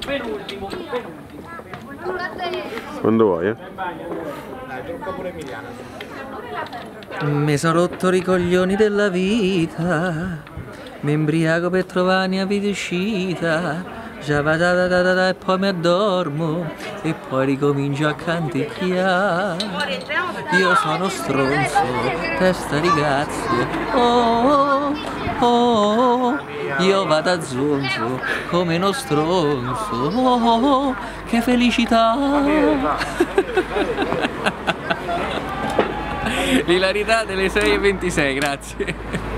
Penultimo. Quando vuoi, Dai, tocca pure Emiliano. Mi sono rotto i coglioni della vita, mi imbriaco per trovare una vita uscita, e poi mi addormo e poi ricomincio a canticchiare. Io sono stronzo, testa di cazzo, oh, oh, oh, io vado a zonzo come uno stronzo, oh, oh, che felicità! L'ilarità delle 6:26, grazie.